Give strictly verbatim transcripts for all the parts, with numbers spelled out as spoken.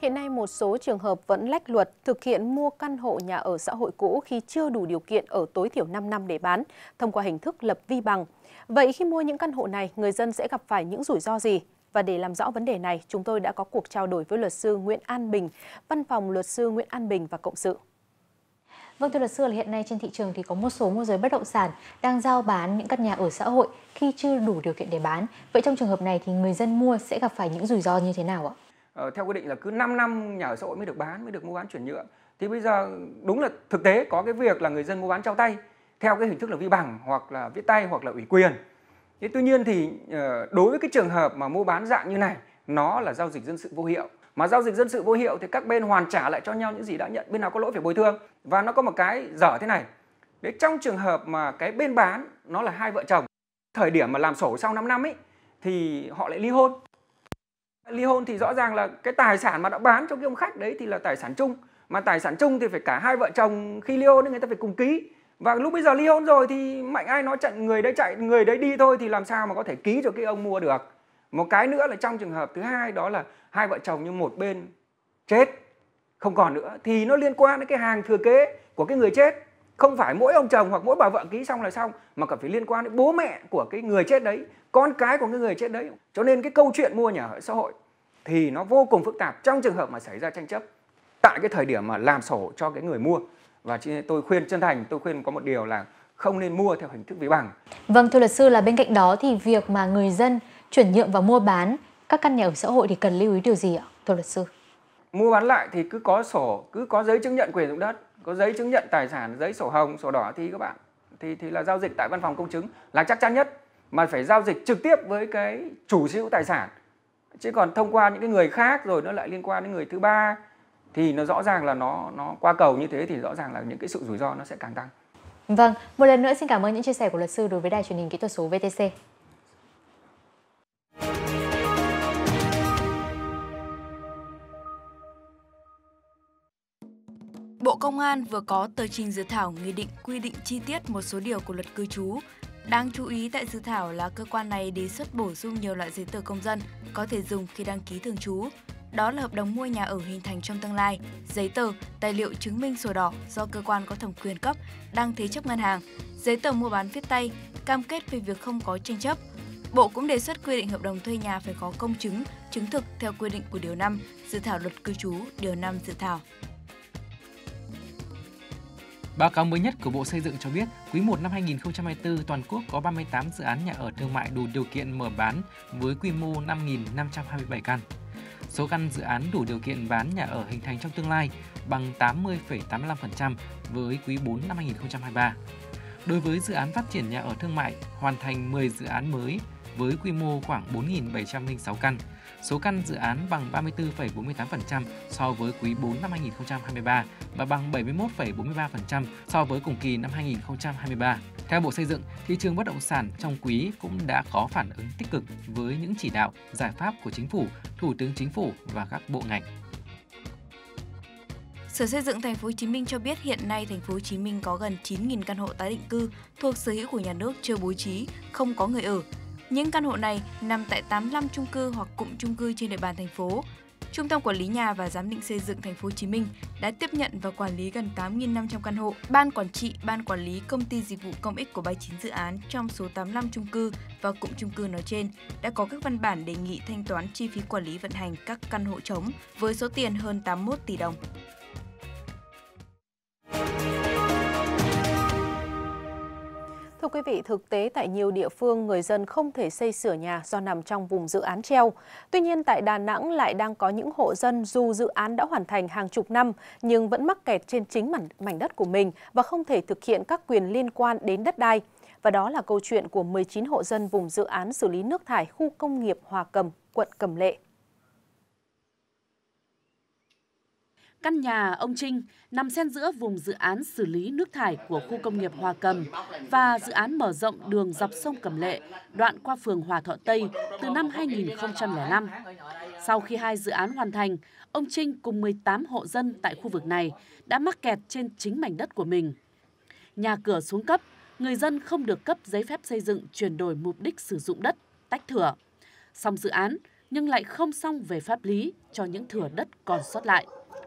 Hiện nay, một số trường hợp vẫn lách luật thực hiện mua căn hộ nhà ở xã hội cũ khi chưa đủ điều kiện ở tối thiểu năm năm để bán, thông qua hình thức lập vi bằng. Vậy khi mua những căn hộ này, người dân sẽ gặp phải những rủi ro gì? Và để làm rõ vấn đề này, chúng tôi đã có cuộc trao đổi với luật sư Nguyễn An Bình, Văn phòng luật sư Nguyễn An Bình và Cộng sự. Vâng, thưa luật sư, là hiện nay trên thị trường thì có một số môi giới bất động sản đang giao bán những căn nhà ở xã hội khi chưa đủ điều kiện để bán. Vậy trong trường hợp này thì người dân mua sẽ gặp phải những rủi ro như thế nào ạ? Ờ, theo quy định là cứ năm năm nhà ở xã hội mới được bán, mới được mua bán chuyển nhượng. Thì bây giờ đúng là thực tế có cái việc là người dân mua bán trao tay theo cái hình thức là vi bằng hoặc là viết tay hoặc là ủy quyền. Thế tuy nhiên thì đối với cái trường hợp mà mua bán dạng như này, nó là giao dịch dân sự vô hiệu. Mà giao dịch dân sự vô hiệu thì các bên hoàn trả lại cho nhau những gì đã nhận, bên nào có lỗi phải bồi thường. Và nó có một cái dở thế này. Đấy, trong trường hợp mà cái bên bán nó là hai vợ chồng, thời điểm mà làm sổ sau năm năm ấy thì họ lại ly hôn. Ly hôn thì rõ ràng là cái tài sản mà đã bán cho cái ông khách đấy thì là tài sản chung. Mà tài sản chung thì phải cả hai vợ chồng khi ly hôn người ta phải cùng ký. Và lúc bây giờ ly hôn rồi thì mạnh ai nói chạy, người đấy chạy, người đấy đi thôi thì làm sao mà có thể ký cho cái ông mua được. Một cái nữa là trong trường hợp thứ hai đó là hai vợ chồng như một bên chết, không còn nữa thì nó liên quan đến cái hàng thừa kế của cái người chết. Không phải mỗi ông chồng hoặc mỗi bà vợ ký xong là xong, mà còn phải liên quan đến bố mẹ của cái người chết đấy, con cái của cái người chết đấy. Cho nên cái câu chuyện mua nhà ở xã hội thì nó vô cùng phức tạp trong trường hợp mà xảy ra tranh chấp tại cái thời điểm mà làm sổ cho cái người mua. Và tôi khuyên chân thành, tôi khuyên có một điều là không nên mua theo hình thức vi bằng. Vâng, thưa luật sư, là bên cạnh đó thì việc mà người dân chuyển nhượng và mua bán các căn nhà ở xã hội thì cần lưu ý điều gì ạ, thưa luật sư? Mua bán lại thì cứ có sổ, cứ có giấy chứng nhận quyền sử dụng đất, có giấy chứng nhận tài sản, giấy sổ hồng, sổ đỏ thì các bạn thì thì là giao dịch tại văn phòng công chứng là chắc chắn nhất, mà phải giao dịch trực tiếp với cái chủ sở hữu tài sản. Chứ còn thông qua những cái người khác rồi nó lại liên quan đến người thứ ba thì nó rõ ràng là nó nó qua cầu như thế thì rõ ràng là những cái sự rủi ro nó sẽ càng tăng. Vâng, một lần nữa xin cảm ơn những chia sẻ của luật sư đối với Đài Truyền hình Kỹ thuật số vê tê xê. Bộ Công an vừa có tờ trình dự thảo nghị định quy định chi tiết một số điều của luật cư trú. Đáng chú ý tại dự thảo là cơ quan này đề xuất bổ sung nhiều loại giấy tờ công dân có thể dùng khi đăng ký thường trú. Đó là hợp đồng mua nhà ở hình thành trong tương lai, giấy tờ, tài liệu chứng minh sổ đỏ do cơ quan có thẩm quyền cấp, đang thế chấp ngân hàng, giấy tờ mua bán viết tay, cam kết về việc không có tranh chấp. Bộ cũng đề xuất quy định hợp đồng thuê nhà phải có công chứng, chứng thực theo quy định của điều năm, dự thảo luật cư trú, điều năm dự thảo. Báo cáo mới nhất của Bộ Xây dựng cho biết, quý một năm hai nghìn không trăm hai mươi tư, toàn quốc có ba mươi tám dự án nhà ở thương mại đủ điều kiện mở bán với quy mô năm nghìn năm trăm hai mươi bảy căn. Số căn dự án đủ điều kiện bán nhà ở hình thành trong tương lai bằng tám mươi phẩy tám mươi lăm phần trăm với quý bốn năm hai nghìn không trăm hai mươi ba. Đối với dự án phát triển nhà ở thương mại, hoàn thành mười dự án mới với quy mô khoảng bốn nghìn bảy trăm lẻ sáu căn. Số căn dự án bằng ba mươi tư phẩy bốn mươi tám phần trăm so với quý bốn năm hai nghìn không trăm hai mươi ba và bằng bảy mươi mốt phẩy bốn mươi ba phần trăm so với cùng kỳ năm hai nghìn không trăm hai mươi ba. Theo Bộ Xây dựng, thị trường bất động sản trong quý cũng đã có phản ứng tích cực với những chỉ đạo, giải pháp của Chính phủ, Thủ tướng Chính phủ và các bộ ngành. Sở Xây dựng Thành phố Hồ Chí Minh cho biết hiện nay Thành phố Hồ Chí Minh có gần chín nghìn căn hộ tái định cư thuộc sở hữu của nhà nước chưa bố trí, không có người ở. Những căn hộ này nằm tại tám mươi lăm chung cư hoặc cụm chung cư trên địa bàn thành phố. Trung tâm Quản lý Nhà và Giám định Xây dựng Thành phố Hồ Chí Minh đã tiếp nhận và quản lý gần tám nghìn năm trăm căn hộ. Ban quản trị, ban quản lý công ty dịch vụ công ích của ba mươi chín dự án trong số tám mươi lăm chung cư và cụm chung cư nói trên đã có các văn bản đề nghị thanh toán chi phí quản lý vận hành các căn hộ trống với số tiền hơn tám mươi mốt tỷ đồng. Thưa quý vị, thực tế tại nhiều địa phương, người dân không thể xây sửa nhà do nằm trong vùng dự án treo. Tuy nhiên, tại Đà Nẵng lại đang có những hộ dân dù dự án đã hoàn thành hàng chục năm nhưng vẫn mắc kẹt trên chính mảnh, mảnh đất của mình và không thể thực hiện các quyền liên quan đến đất đai. Và đó là câu chuyện của mười chín hộ dân vùng dự án xử lý nước thải khu công nghiệp Hòa Cầm, quận Cẩm Lệ. Căn nhà ông Trinh nằm xen giữa vùng dự án xử lý nước thải của khu công nghiệp Hòa Cầm và dự án mở rộng đường dọc sông Cẩm Lệ, đoạn qua phường Hòa Thọ Tây từ năm hai nghìn không trăm lẻ năm. Sau khi hai dự án hoàn thành, ông Trinh cùng mười tám hộ dân tại khu vực này đã mắc kẹt trên chính mảnh đất của mình. Nhà cửa xuống cấp, người dân không được cấp giấy phép xây dựng chuyển đổi mục đích sử dụng đất, tách thửa. Xong dự án, nhưng lại không xong về pháp lý cho những thửa đất còn sót lại.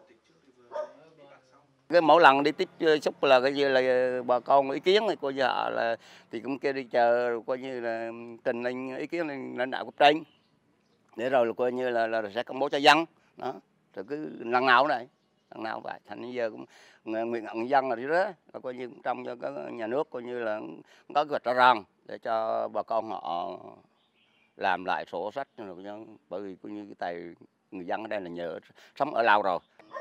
Cái mỗi lần đi tiếp xúc là cái như là bà con ý kiến này coi như là thì cũng kêu đi chờ coi như là trình lên ý kiến lên lãnh đạo cấp trên để rồi là coi như là, là sẽ công bố cho dân đó, rồi cứ lần nào này lần nào vậy thành bây giờ cũng nguyện vọng dân là đi đó là coi như trong cho cái nhà nước coi như là có kế hoạch rõ ràng để cho bà con họ làm lại sổ sách rồi, bởi vì coi như cái tài người dân ở đây là nhờ sống ở lâu rồi.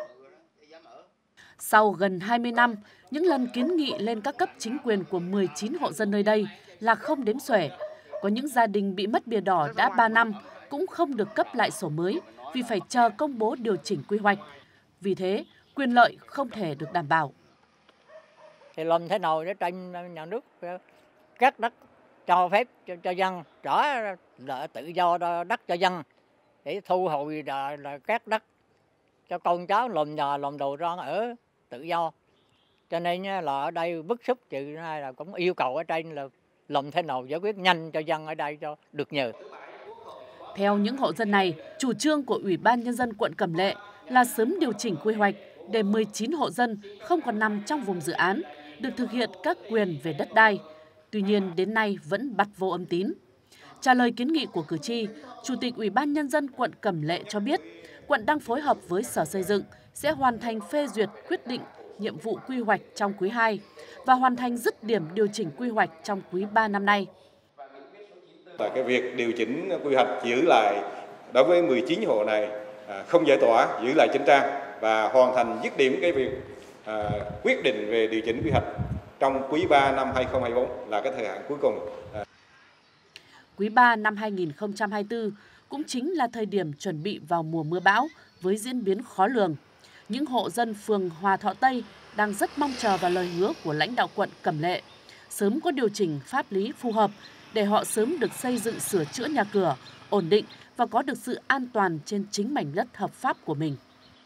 Sau gần hai mươi năm, những lần kiến nghị lên các cấp chính quyền của mười chín hộ dân nơi đây là không đếm xuể. Có những gia đình bị mất bìa đỏ đã ba năm cũng không được cấp lại sổ mới vì phải chờ công bố điều chỉnh quy hoạch. Vì thế, quyền lợi không thể được đảm bảo. Thì làm thế nào để trên nhà nước các đất cho phép cho, cho dân, rõ là tự do đất cho dân để thu hồi là, là các đất cho con cháu làm nhà làm đồ ra ở tự do. Cho nên là ở đây bức xúc trừ này là cũng yêu cầu ở trên là làm thế nào giải quyết nhanh cho dân ở đây cho được nhờ. Theo những hộ dân này, chủ trương của Ủy ban Nhân dân quận Cẩm Lệ là sớm điều chỉnh quy hoạch để mười chín hộ dân không còn nằm trong vùng dự án, được thực hiện các quyền về đất đai. Tuy nhiên đến nay vẫn bặt vô âm tín. Trả lời kiến nghị của cử tri, Chủ tịch Ủy ban Nhân dân quận Cẩm Lệ cho biết, quận đang phối hợp với Sở Xây dựng sẽ hoàn thành phê duyệt quyết định nhiệm vụ quy hoạch trong quý hai và hoàn thành dứt điểm điều chỉnh quy hoạch trong quý ba năm nay. Và cái việc điều chỉnh quy hoạch giữ lại đối với mười chín hộ này không giải tỏa, giữ lại chỉnh trang và hoàn thành dứt điểm cái việc à, quyết định về điều chỉnh quy hoạch trong quý ba năm hai nghìn không trăm hai mươi tư là cái thời hạn cuối cùng. Quý ba năm hai nghìn không trăm hai mươi tư cũng chính là thời điểm chuẩn bị vào mùa mưa bão với diễn biến khó lường. Những hộ dân phường Hòa Thọ Tây đang rất mong chờ vào lời hứa của lãnh đạo quận Cẩm Lệ, sớm có điều chỉnh pháp lý phù hợp để họ sớm được xây dựng sửa chữa nhà cửa, ổn định và có được sự an toàn trên chính mảnh đất hợp pháp của mình.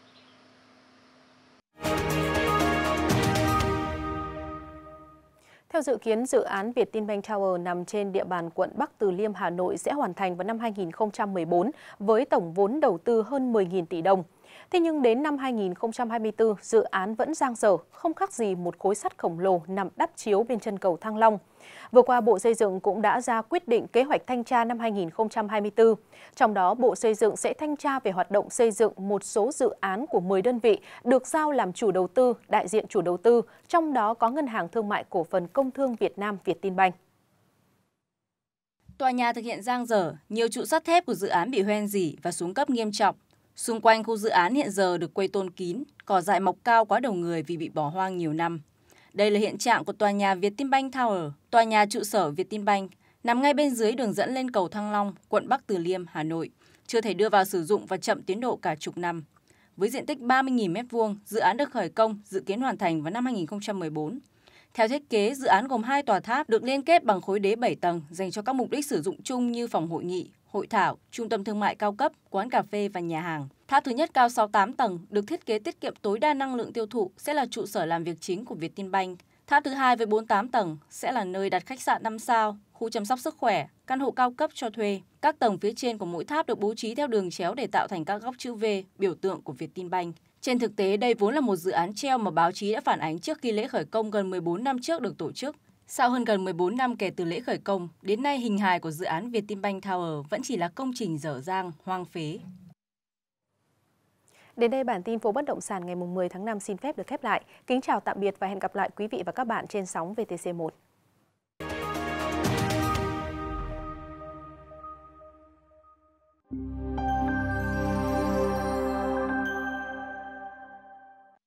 Theo dự kiến, dự án Vietinbank Tower nằm trên địa bàn quận Bắc Từ Liêm, Hà Nội sẽ hoàn thành vào năm hai nghìn không trăm mười bốn với tổng vốn đầu tư hơn mười nghìn tỷ đồng. Thế nhưng đến năm hai nghìn không trăm hai mươi tư, dự án vẫn dang dở, không khác gì một khối sắt khổng lồ nằm đắp chiếu bên chân cầu Thăng Long. Vừa qua, Bộ Xây dựng cũng đã ra quyết định kế hoạch thanh tra năm hai nghìn không trăm hai mươi tư. Trong đó, Bộ Xây dựng sẽ thanh tra về hoạt động xây dựng một số dự án của mười đơn vị được giao làm chủ đầu tư, đại diện chủ đầu tư, trong đó có Ngân hàng Thương mại Cổ phần Công thương Việt Nam Vietinbank. Tòa nhà thực hiện dang dở, nhiều trụ sắt thép của dự án bị hoen rỉ và xuống cấp nghiêm trọng. Xung quanh khu dự án hiện giờ được quây tôn kín, cỏ dại mọc cao quá đầu người vì bị bỏ hoang nhiều năm. Đây là hiện trạng của tòa nhà Vietinbank Tower, tòa nhà trụ sở Vietinbank, nằm ngay bên dưới đường dẫn lên cầu Thăng Long, quận Bắc Từ Liêm, Hà Nội, chưa thể đưa vào sử dụng và chậm tiến độ cả chục năm. Với diện tích ba mươi nghìn mét vuông, dự án được khởi công, dự kiến hoàn thành vào năm hai nghìn không trăm mười bốn. Theo thiết kế, dự án gồm hai tòa tháp được liên kết bằng khối đế bảy tầng dành cho các mục đích sử dụng chung như phòng hội nghị, hội thảo, trung tâm thương mại cao cấp, quán cà phê và nhà hàng. Tháp thứ nhất cao sáu mươi tám tầng, được thiết kế tiết kiệm tối đa năng lượng tiêu thụ, sẽ là trụ sở làm việc chính của Vietinbank. Tháp thứ hai với bốn mươi tám tầng sẽ là nơi đặt khách sạn năm sao, khu chăm sóc sức khỏe, căn hộ cao cấp cho thuê. Các tầng phía trên của mỗi tháp được bố trí theo đường chéo để tạo thành các góc chữ V, biểu tượng của Vietinbank. Trên thực tế, đây vốn là một dự án treo mà báo chí đã phản ánh trước khi lễ khởi công gần mười bốn năm trước được tổ chức. Sau hơn gần mười bốn năm kể từ lễ khởi công, đến nay hình hài của dự án Vietinbank Tower vẫn chỉ là công trình dở dang, hoang phế. Đến đây bản tin phố bất động sản ngày mười tháng năm xin phép được khép lại. Kính chào tạm biệt và hẹn gặp lại quý vị và các bạn trên sóng vê tê xê một.